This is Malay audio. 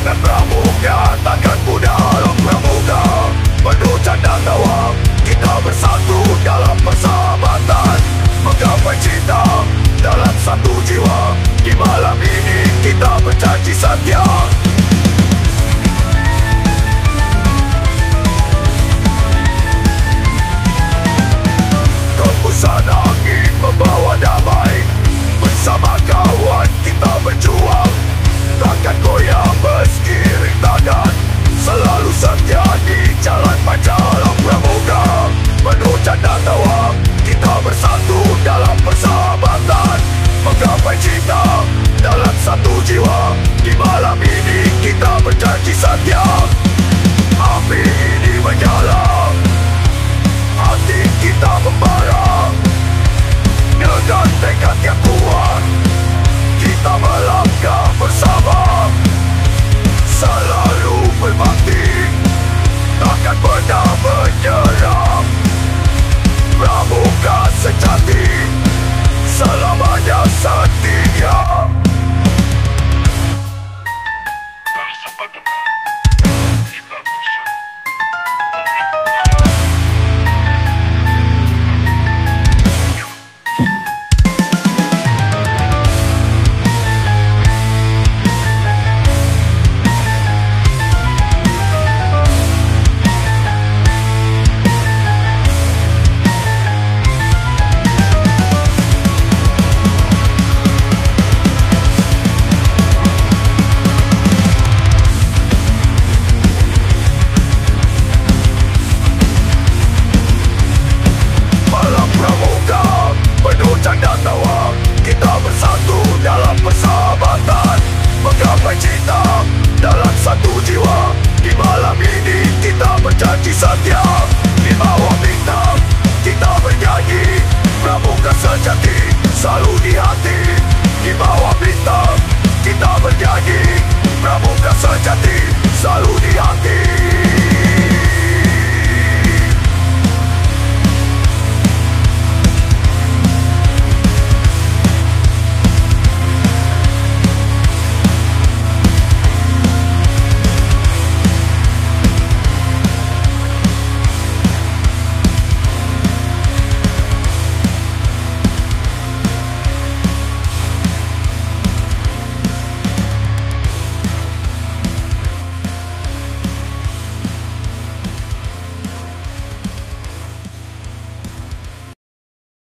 Perjuangan pramuka takkan mudah. Dalam pramuka penuh canda tawa, kita bersatu dalam persahabatan, menggapai cinta dalam satu jiwa. Di malam ini kita berjanji setia. Hembusan angin membawa damai, bersama kawan kita berjuang, takkan goyah meski rintangan, selalu setia di jalan panjang. Dalam pramuka penuh canda tawa, kita bersatu dalam persahabatan, menggapai cinta dalam satu jiwa. Di malam ini kita berjanji setia. Api ini menyala, hati kita membara, dengan tekad yang kuat kita melangkah bersama, selalu berbakti, takkan pernah menyerah. Pramuka sejati, selamanya setia. Janji setia di bawah bintang kita bernyanyi. Pramuka sejati selalu di hati. Di bawah bintang kita bernyanyi. Pramuka sejati selalu